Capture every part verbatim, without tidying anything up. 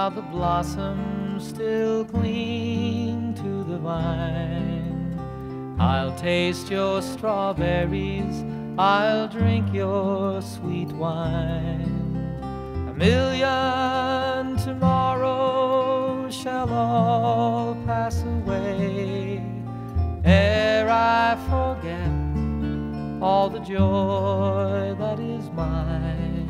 while the blossoms still cling to the vine. I'll taste your strawberries, I'll drink your sweet wine. A million tomorrows shall all pass away ere I forget all the joy that is mine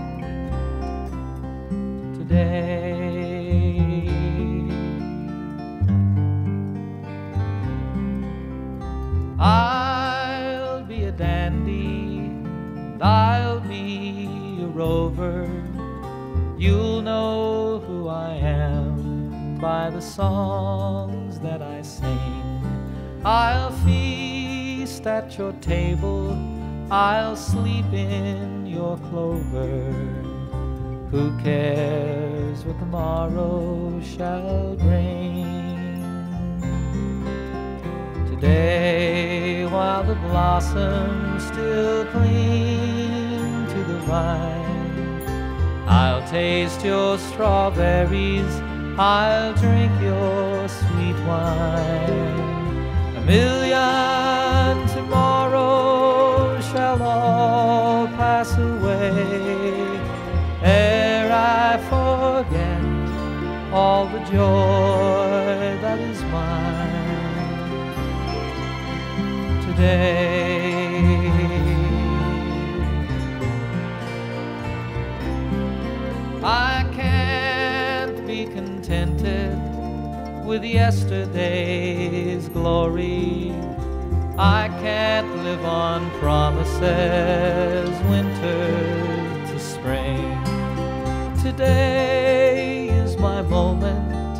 today. I'll be a dandy and I'll be a rover. You'll know who I am by the songs that I sing. I'll feast at your table, I'll sleep in your clover. Who cares what tomorrow shall bring? Today, while the blossoms still cling to the vine, I'll taste your strawberries, I'll drink your sweet wine. A million tomorrows shall all pass away ere I forget all the joy that is mine today. I can't be contented with yesterday's glory. I can't live on promises, winter to spring. Today is my moment,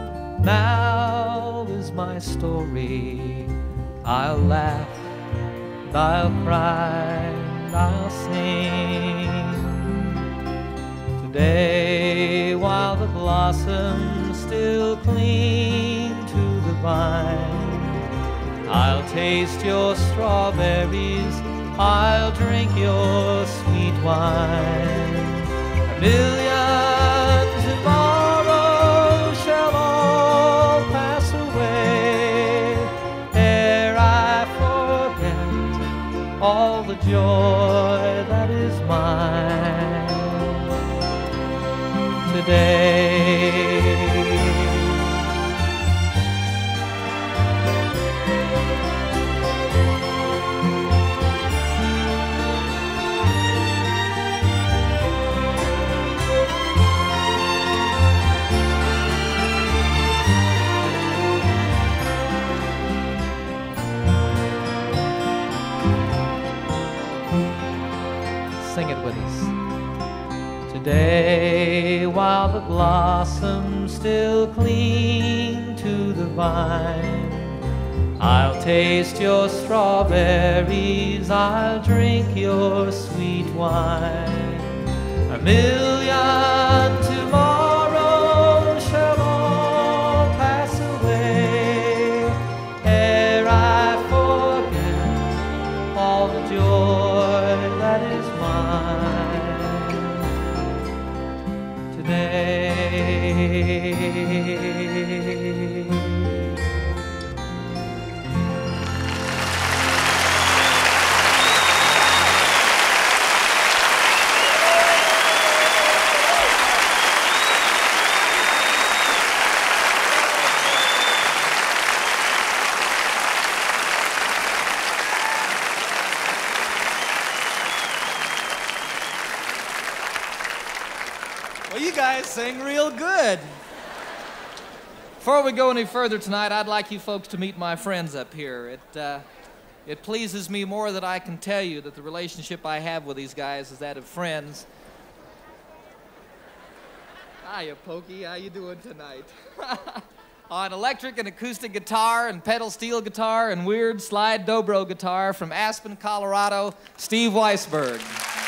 now is my story. I'll laugh, and I'll cry, and I'll sing. Today, while the blossoms still cling to the vine, I'll taste your strawberries, I'll drink your sweet wine. A million tomorrows shall all pass away ere I forget all the joy that is mine today. Sing it with us. Today, while the blossoms still cling to the vine, I'll taste your strawberries, I'll drink your sweet wine. A million tomorrows shall all pass away ere I forget all the joy that is mine today. Well, you guys sing real good. Before we go any further tonight, I'd like you folks to meet my friends up here. It, uh, it pleases me more that I can tell you that the relationship I have with these guys is that of friends. Hiya, Pokey. How you doing tonight? On electric and acoustic guitar and pedal steel guitar and weird slide dobro guitar from Aspen, Colorado, Steve Weisberg.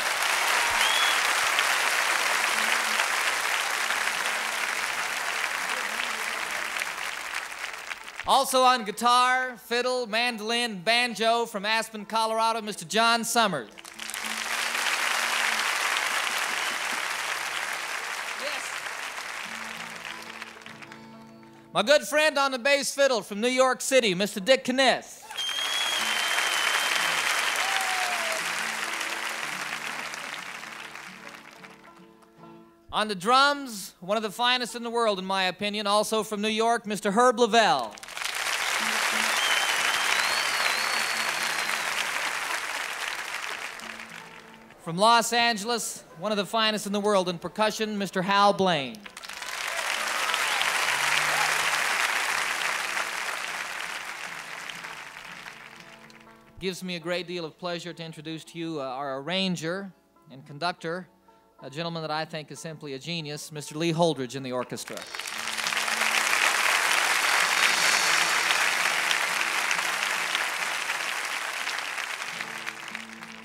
Also on guitar, fiddle, mandolin, banjo from Aspen, Colorado, Mister John Summers. Yes. My good friend on the bass fiddle from New York City, Mister Dick Kness. On the drums, one of the finest in the world, in my opinion, also from New York, Mister Herb Lavelle. From Los Angeles, one of the finest in the world in percussion, Mister Hal Blaine. Gives me a great deal of pleasure to introduce to you uh, our arranger and conductor, a gentleman that I think is simply a genius, Mister Lee Holdridge in the orchestra.